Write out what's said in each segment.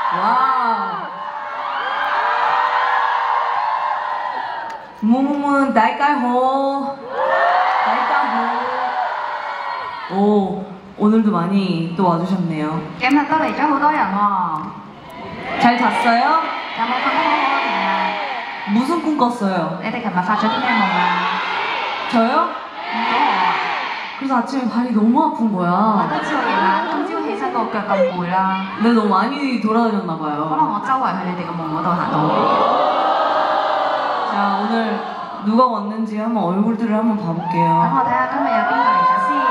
와우. 무무문 달깔호. 달깔호. 오, 오늘도 많이 또 와주셨네요. Em là tới cho hữu tối à ngò. 잘 잤어요? Cảm ơn con có hôn nè. 무슨 꿈 꿨어요? Để thấy mà pha cho chúng em không à? 저요? 그래서 아침에 발이 너무 아픈 거야. Tới chiều vậy là hôm chiều thì sao cột cờ cầm bùi là. 근데 너무 많이 돌아다녔나 Có 봐요. lần ở châu thì thì có mùng ở đồi Hà Nội. 자, 오늘 누가 왔는지 한번 얼굴들을 한번 Cảm 봐볼게요. ơn thầy các mẹ biết rồi trả xin.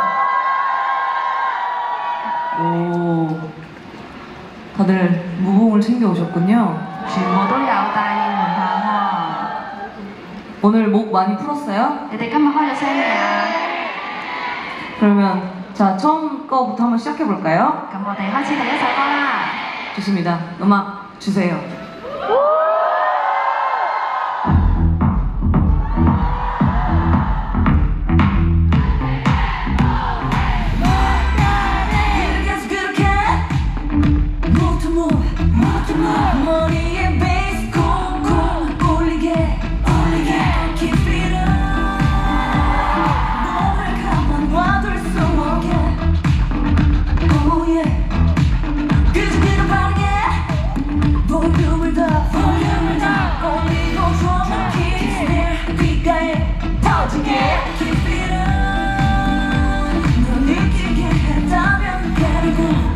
오, 다들 무봉을 챙겨 오셨군요. Chuyện mùa tối dạo tay mình thà hoa. 오늘 목 많이 풀었어요? Để các mẹ hoa cho xem nè. 그러면 자, 처음 거부터 한번 시작해 볼까요? Cảm ơn thầy hoa xin thầy cho con à. 좋습니다. 음악 주세요. 머리에 베이스 콩콩 올리게 Keep it up 몸을 가만 놔둘 수 없게 Oh yeah 그저 그런 반응에 볼륨을 더 올리고 정확히 내 귓가에 터지게 Keep it up 널 느끼게 했다면 가르고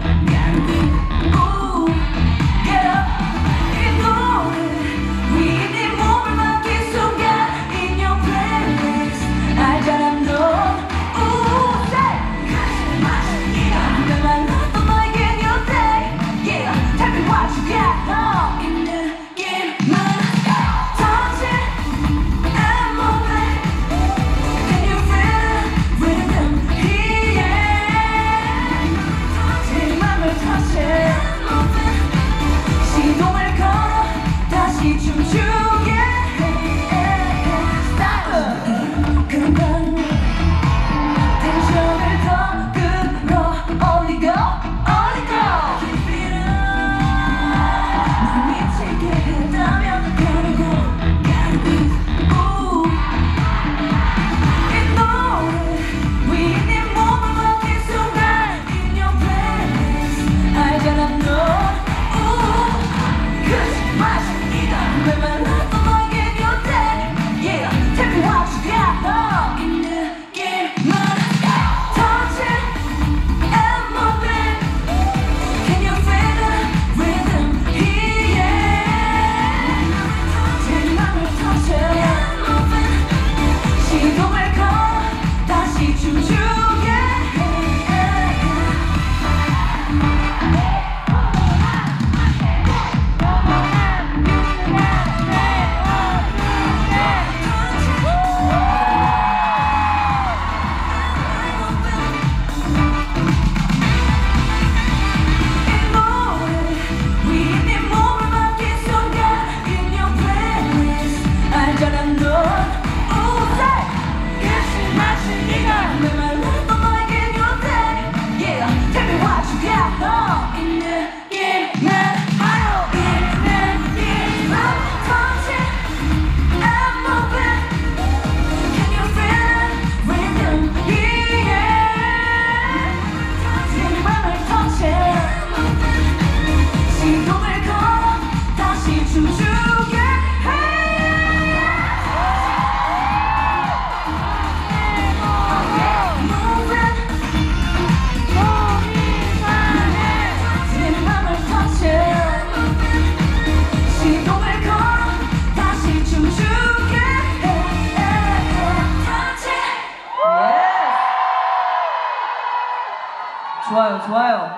좋아요, 좋아요.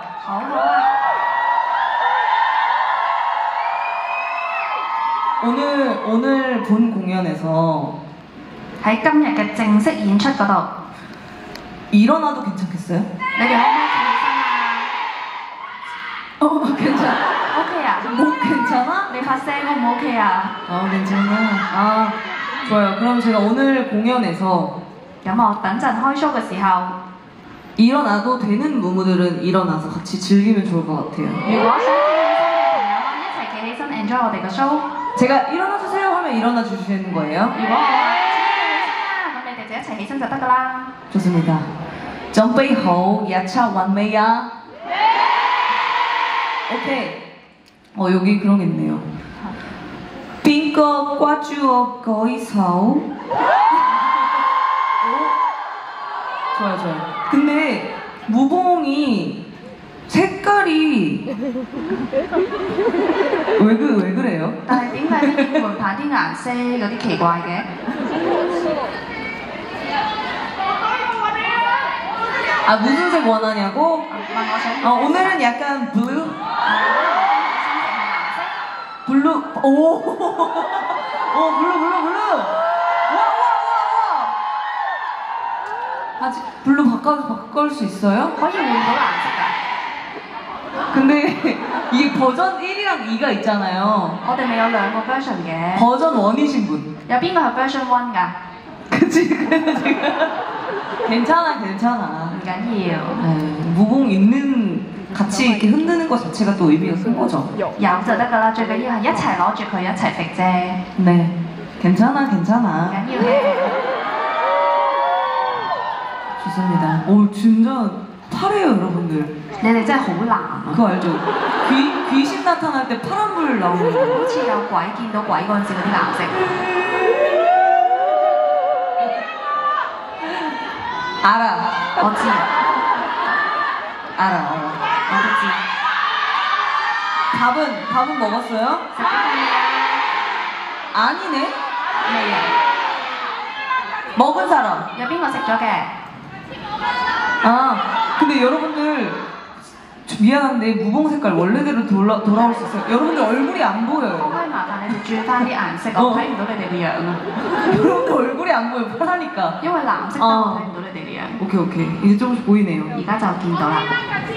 오늘 본 공연에서 喺今日嘅正式演出嗰度， 일어나도 괜찮겠어요? 你哋可唔可以企起身啊？ 괜찮아. OK啊？ 목 괜찮아? 你發聲 O 唔 OK啊？ 괜찮아. 아, 좋아요. 그럼 제가 오늘 공연에서 咁我等陣開 show 嘅時候， 일어나도 되는 무무들은 일어나서 같이 즐기면 좋을 것 같아요. 如果想企起身嘅咗我哋嘅 show。 제가 일어나 주세요 하면 일어나 주시는 거예요? 如果我請你哋起身啦，咁你哋就一齊起身就得㗎啦。 좋습니다. 정베이호 야차 완메야. 오케이. 여기 그런 게 있네요. 빙거 꽈주어 거이사오. 좋아요, 좋아요. 근데 무봉이 색깔이 왜 그래요? 但係點解啲鍵盤彈啲顏色有啲奇怪嘅？ 아 무슨 색 원하냐고? 問我想 오늘은 약간 블루? 心情係顏色。 블루? 오, 블루. 와. 아직 블루 바꿀 수 있어요? 可以換到顏色㗎。 근데 이게 버전 1이랑 2가 있잖아요. 我哋咪有兩個 version 嘅。 버전 1이신 분. 有邊個係 version one 㗎？ 그치, 그래서 제가. 괜찮아. 唔緊要， 무공 있는 같이 이렇게 흔드는 것 자체가 또 의미가 큰 거죠. 有就得㗎啦。最緊要係一齊攞住佢一齊揈啫， 네. 괜찮아. 唔緊要嘅。 좋습니다. 진짜 파래요, 여러분들. 你哋真係好難啊！ 그거 알죠? 귀신 나타날 때 파란불 나오는 거. 好似有鬼見到鬼嗰陣時嗰啲顏色。 알아. 我知， 알아. 我都知。 밥은 먹었어요? 食咗飯未啊？ 아니네. 未啊？ 먹은 사람. 有邊個食咗嘅？ 근데 여러분들 미안한데 무봉 색깔 원래대로 돌아올 수 있어요? 여러분들 얼굴이 안 可唔 보여요. 可以麻煩你哋轉翻啲顏色？我睇唔到你哋嘅樣啊， 여러분들 얼굴이 안 보여. 파라니까. 因為藍色得我睇唔到你哋嘅樣。 오케이. 이제 조금씩 보이네요. 而家就見到啦。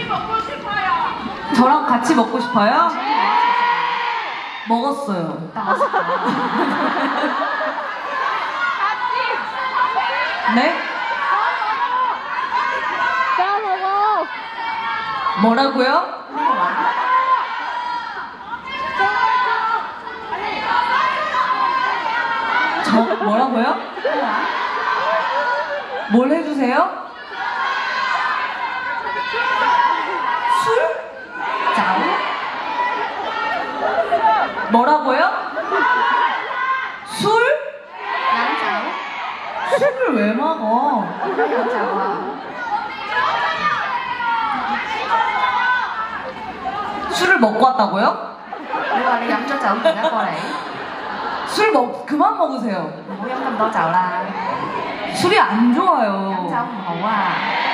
저랑 같이 먹고 싶어요? 所以我一齊食 먹었어요. 但我食咗。 네? 뭐라고요? 咩話？ 뭐라고요? 咩話？ 뭘 해주세요? 술? 酒？ 뭐라고요? 술? 飲酒？ 술을 왜 먹어? 點解飲酒啊？ 술을 먹고 왔다고요? 你話你飲咗酒而家過嚟， 술 그만 먹으세요. 唔好飲咁多酒啦， 술이 안 飲酒 좋아요. 唔好啊！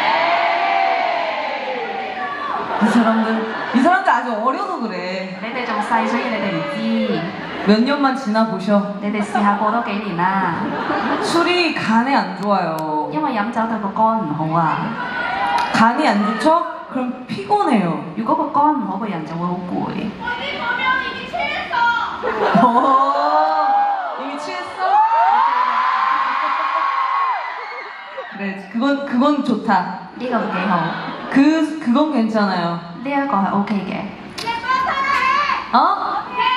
이 사람들 아직 어려서 그래. 你哋仲細，所以你哋唔知。 몇 년만 지나 보셔. 你哋試下過多幾年啦， 술이 간에 안 좋아요. 因為飲酒對個肝唔好啊。 간이 안 좋죠? 그럼 피곤해요. 如果個肝唔好，個人就會好攰。 이미 취했어? 그래, 그건 좋다. 呢個幾好， 그건 괜찮아요. 呢一個係 OK 嘅。 어?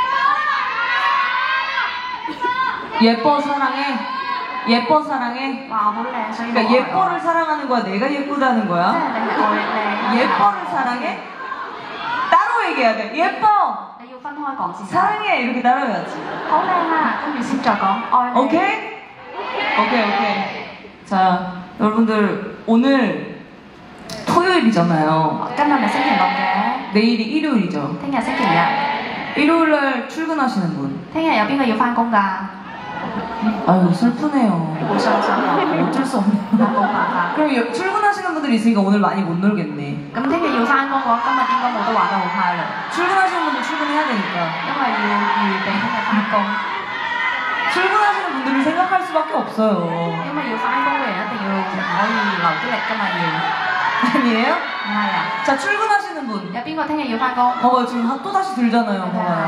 예뻐 사랑해. 예뻐 사랑해. 哇，好靚，所以我 그러니까 愛我 예뻐를 사랑하는 거야? 내가 예쁘다는 即 거야? 係你係愛靚。 예뻐를 사랑해? 따로 얘기해야 돼. 예뻐. 你要分開講先。 사랑해. 이렇게 따라해야지. 好靚啊，跟住先再講愛你。 오케이? 오케이. 자, 여러분들 오늘 토요일이잖아요. 今日咪星期六嘅， 내일이 일요일이죠. 聽日星期日。 일요일날 출근하시는 분. 聽日有邊個要翻工㗎？ 아유 슬프네요. 好傷心啊！ 어쩔 수 없네. 冇辦法。 그럼 출근하시는 분들이 있으니까 오늘 많이 못 놀겠네. 咁聽日要翻工嘅話，今日應該冇得玩得好嗨啦， 출근하시는 분들 출근해야 되니까. 因為要預備聽日翻工。 출근하시는 분들을 생각할 수밖에 없어요. 因為要翻工嘅人一定要唔可以留啲力㗎嘛要。 아니에요? 唔係啊， 자 출근하시는 분. 有邊個聽日要翻工？ 봐봐요 지금 또 다시 들잖아요. 봐봐요.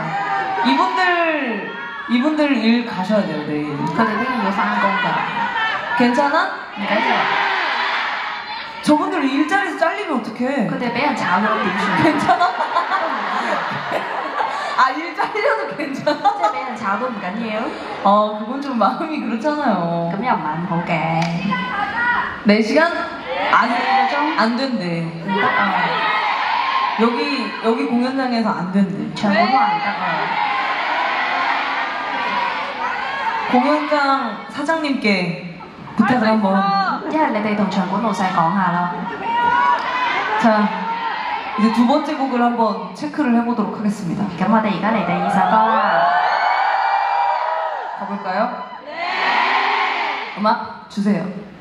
이분들 일 가셔야 돼요 내일. 佢哋聽日要翻工㗎， 괜찮아? 唔緊要。 저분들 일자리에서 잘리면 어떡해? 佢哋俾人炒咗點算？ 괜찮아? 아 일자리 때려도 괜찮아? 即係俾人炒都唔緊要， 그건 좀 마음이 그렇잖아요. 咁又唔係咁好嘅， 4시간? 안, 4個鐘 안 된대. 唔得啊， 여기 공연장에서 안 된대. 場館話唔得啊。 공연장 사장님께 부탁을 한번. 一係你哋同場館老細講下啦。 자, 이제 두 번째 곡을 한번 체크를 해보도록 하겠습니다. 咁我哋而家嚟第二首歌啦， 가볼까요? 네. 음악 주세요.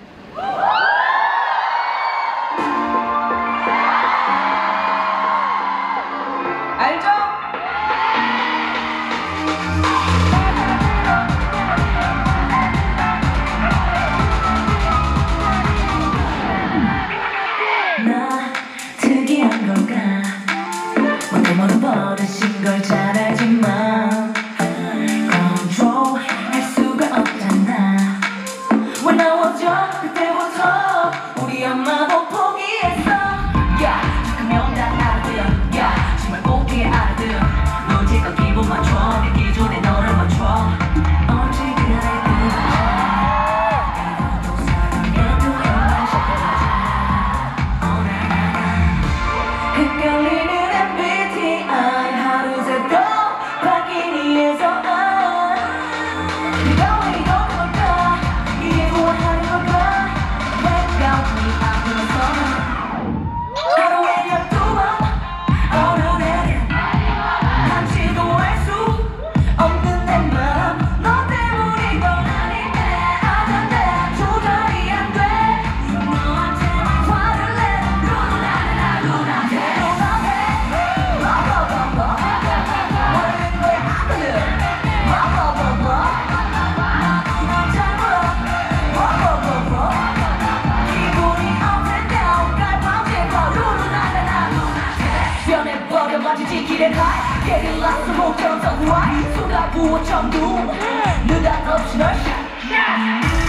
알죠? 나 특이한 걸까 모두 버릇인 걸 잘 알지만 컨트롤 할 수가 없잖아 When I was young 그때부터 우리 엄마도 포기했어 야 착하면 다 알아들어 야 정말 꼭게 알아들어 언제까 기분 맞춰 내 기존에 너를 맞춰 언제 그래 이것도 사랑해도 한번 셔버려줘 헷갈리는 MBTI 하루 새도 바뀌니 해서 네가 왜 이러는 걸까 이게 좋아하는 걸까 내가 네 앞으로서 하루에 12번 어느 날은 감지도 할 수 없는 내 마음 너 때문인 건 아닌데 아는데 조절이 안 돼 너한테만 화를 내 루나 루나한테 지키는 하이 얘를 놨어 못처럼 더 후아이 쏟아부어 전부 느닷없이 널